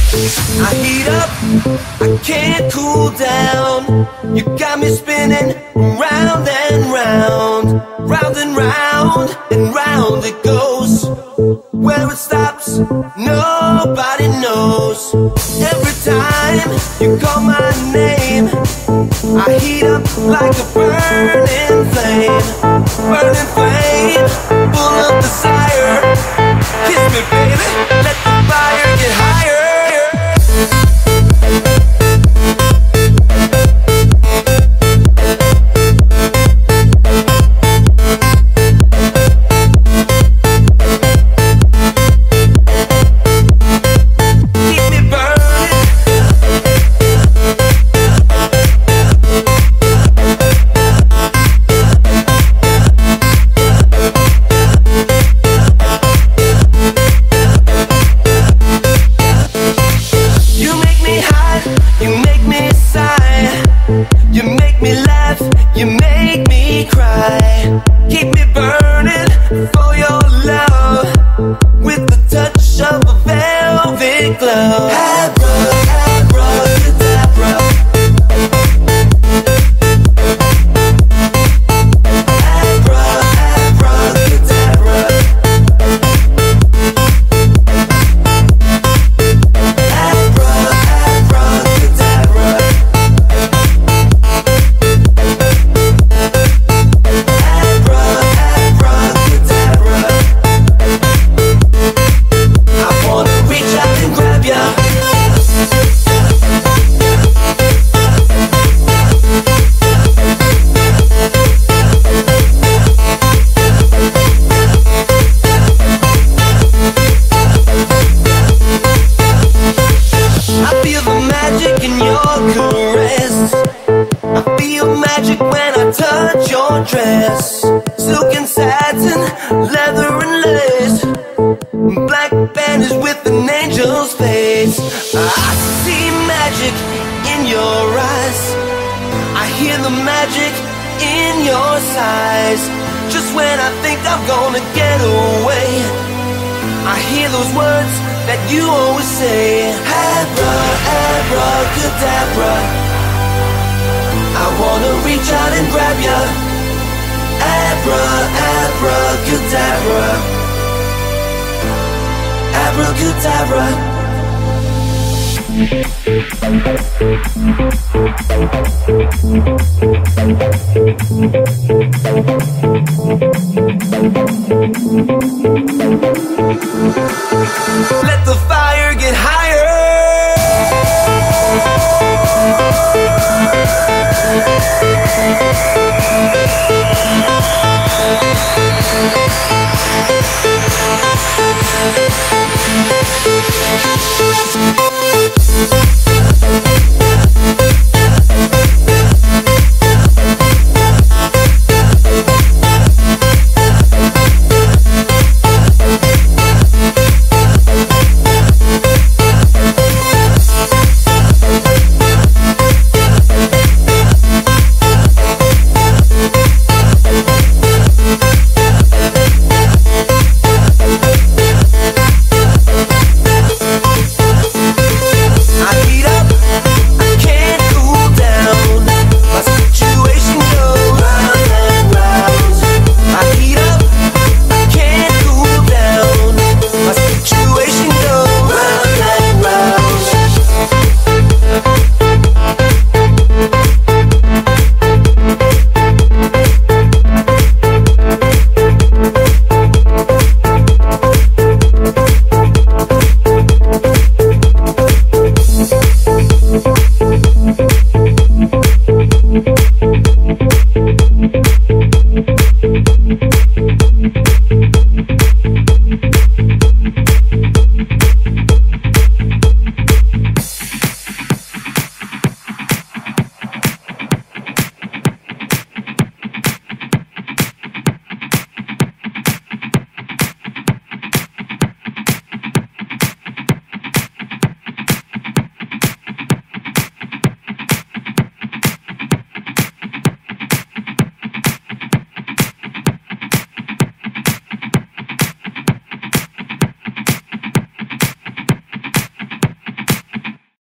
I heat up, I can't cool down. You got me spinning round and round, round and round, and round it goes. Where it stops, nobody knows. Every time you call my name, I heat up like a burning flame, full of desire. Kiss me, baby, let the fire get higher. You make me cry. Keep me burning for your love, with the touch of a velvet glove. Abracadabra. Dress, silk and satin, leather and lace, black banners with an angel's face. I see magic in your eyes, I hear the magic in your sighs. Just when I think I'm gonna get away, I hear those words that you always say. Abracadabra. I wanna reach out and grab ya. Abracadabra. Abracadabra. Let the fire get higher.